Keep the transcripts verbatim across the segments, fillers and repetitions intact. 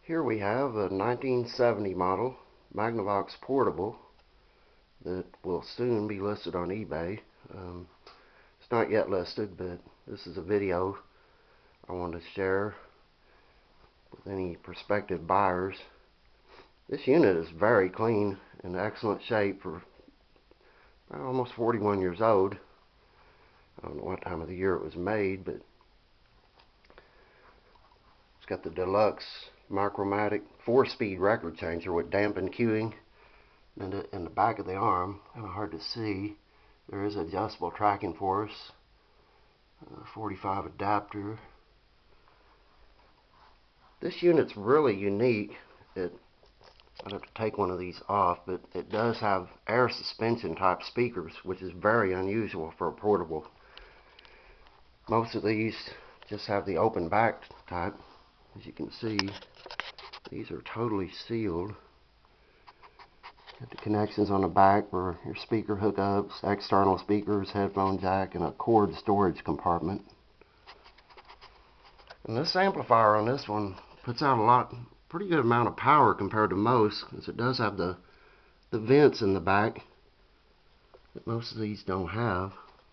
Here we have a nineteen seventy model Magnavox portable that will soon be listed on eBay. Um, it's not yet listed, but this is a video I want to share with any prospective buyers. This unit is very clean and excellent shape for almost forty-one years old. I don't know what time of the year it was made, but it's got the deluxe Micromatic four-speed record changer with dampened cueing. And in the back of the arm, kind of hard to see, there is adjustable tracking force, uh, forty-five adapter. This unit's really unique. It, I'd have to take one of these off, but it does have air suspension type speakers, which is very unusual for a portable. Most of these just have the open back type. As you can see, these are totally sealed. Got the connections on the back for your speaker hookups, external speakers, headphone jack, and a cord storage compartment. And this amplifier on this one puts out a lot, pretty good amount of power compared to most, because it does have the the vents in the back that most of these don't have.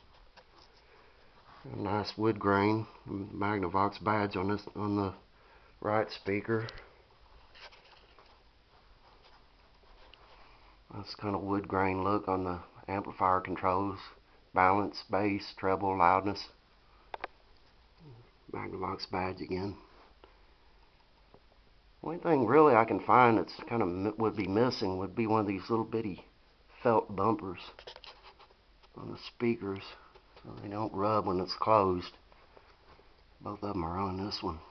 A nice wood grain Magnavox badge on this on the right speaker. Nice kind of wood grain look on the amplifier controls. Balance, bass, treble, loudness. Magnavox badge again. Only thing really I can find that's kind of would be missing would be one of these little bitty felt bumpers on the speakers, so they don't rub when it's closed. Both of them are on this one.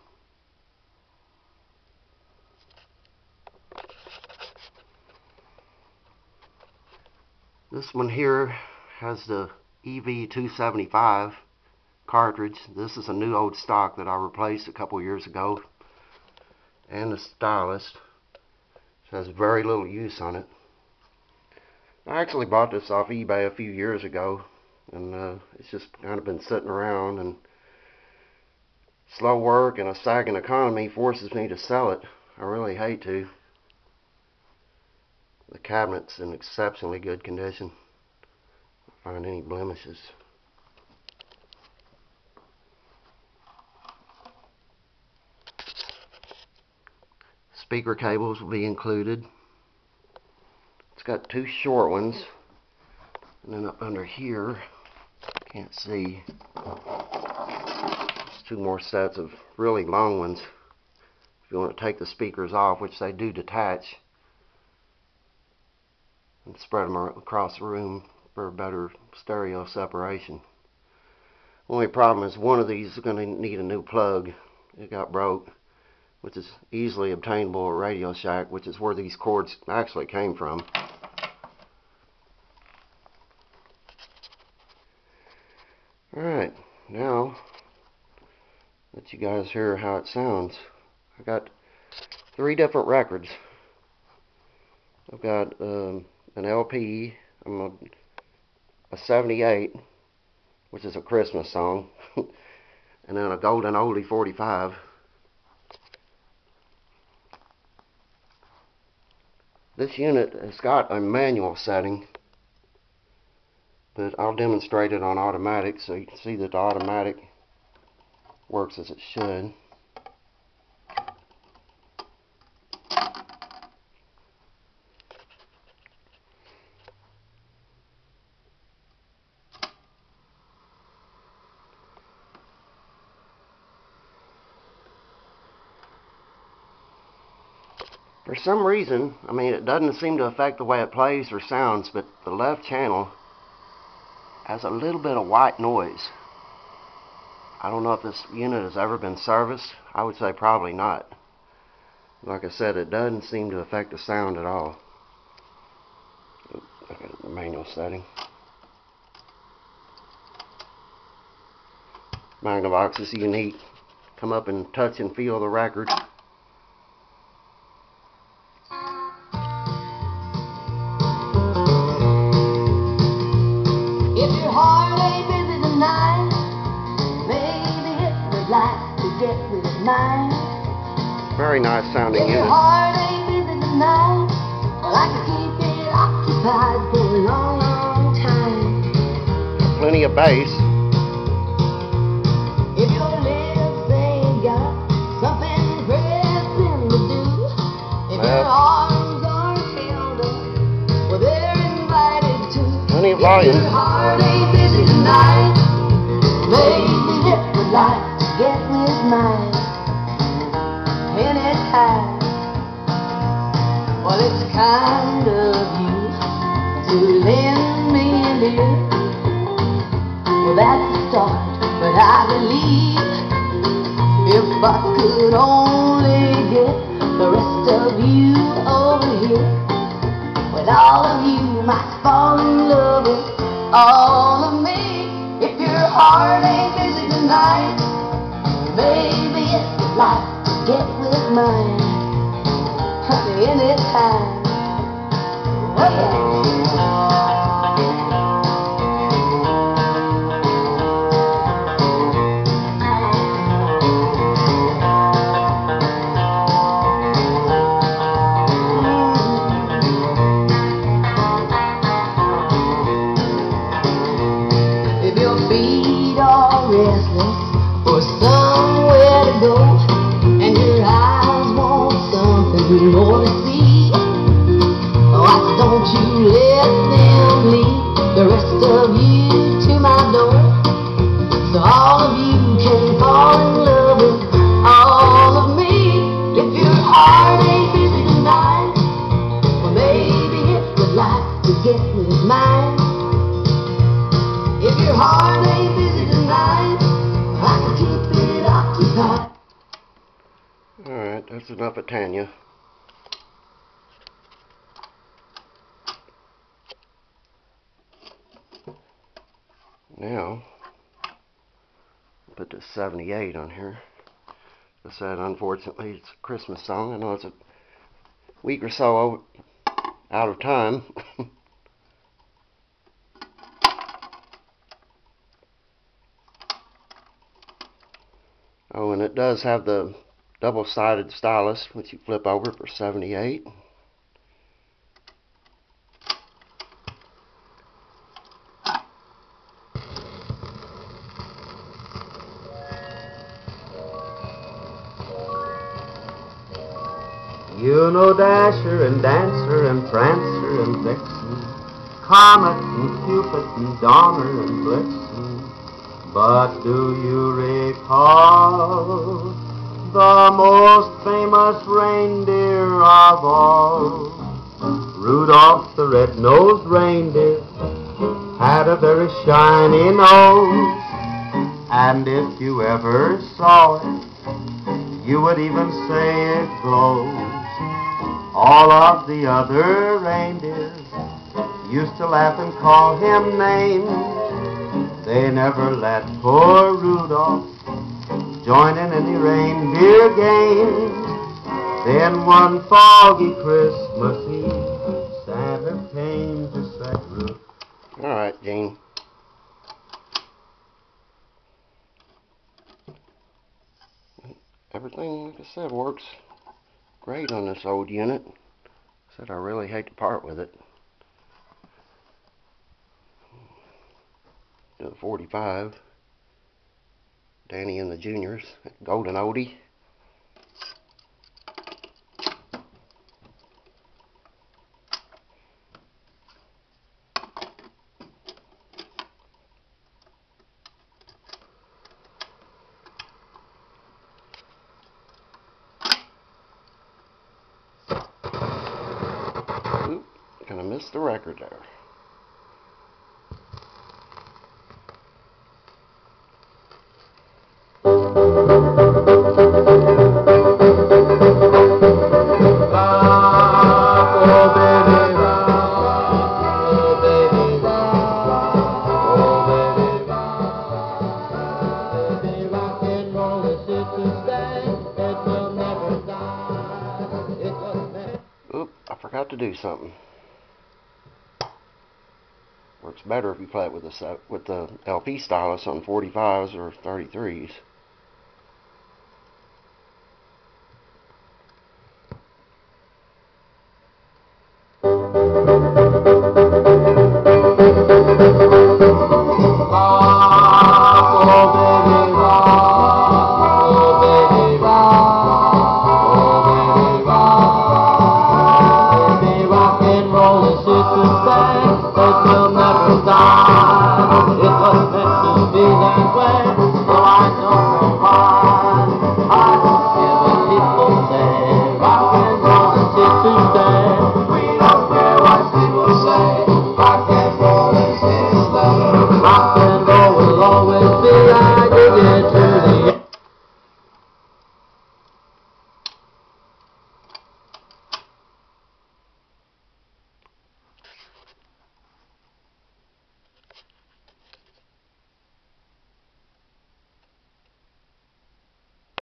This one here has the E V two seventy-five cartridge. This is a new old stock that I replaced a couple years ago. And the stylus. It has very little use on it. I actually bought this off eBay a few years ago, and uh, it's just kind of been sitting around, and slow work and a sagging economy forces me to sell it. I really hate to. The cabinet's in exceptionally good condition. I don't find any blemishes. Speaker cables will be included. It's got two short ones, and then up under here, can't see, there's two more sets of really long ones. If you want to take the speakers off, which they do detach, and spread them across the room for a better stereo separation. Only problem is one of these is going to need a new plug. It got broke, which is easily obtainable at Radio Shack, which is where these cords actually came from. Alright, now let you guys hear how it sounds. I got three different records. I've got um, an L P, I'm a, a seventy-eight, which is a Christmas song, and then a golden oldie forty-five. This unit has got a manual setting, but I'll demonstrate it on automatic so you can see that the automatic works as it should. For some reason, I mean, it doesn't seem to affect the way it plays or sounds, but the left channel has a little bit of white noise. I don't know if this unit has ever been serviced. I would say probably not. Like I said, it doesn't seem to affect the sound at all. Look at the manual setting. Magnavox is unique. Come up and touch and feel the record. If your heart ain't busy tonight, maybe it's the light to get rid of mine. Very nice sounding If your unit. heart ain't busy tonight, well, I can keep it occupied for a long, long time. Plenty of bass. If your lips ain't got something pressing to do, if your arms aren't held up, well, they're invited to. Plenty of If volume. your heart ain't busy tonight, maybe it would like to get with mine anytime. Well, it's kind of you to lend me an ear. Well, that's the start, but I believe if I could only get the rest of you over here, well, all of you might fall in love with all of me. If your heart ain't busy tonight, maybe it would like to get with mine, honey, anytime. Oh, yeah. If your feet are restless for somewhere to go, and your eyes want something more to see, why don't you let them lead the rest of you to my door, so all of you can fall in love with all of me. If your heart ain't busy tonight, well, maybe it would like to get with mine. If your heart ain't busy tonight, I can keep it occupied. Alright, that's enough of Tanya. Now, put this seventy-eight on here. I said, unfortunately, it's a Christmas song. I know it's a week or so out of time. Oh, and it does have the double-sided stylus, which you flip over for seventy-eight. You know Dasher and Dancer and Prancer and Vixen, Comet and Cupid and Donner and Blitzen. But do you recall the most famous reindeer of all? Rudolph the red-nosed reindeer had a very shiny nose, and if you ever saw it, you would even say it glows. All of the other reindeers used to laugh and call him names. They never let poor Rudolph join in any reindeer games. Then one foggy Christmas Eve, Santa came to say, Rudolph. Alright, Gene. Everything, like I said, works great on this old unit. I said I really hate to part with it. The forty-five. Danny and the Juniors. Golden Oldie. Oop, kind of missed the record there. Oop, I forgot to do something. Works better if you play it with the with the L P stylus on forty-fives or thirty-threes.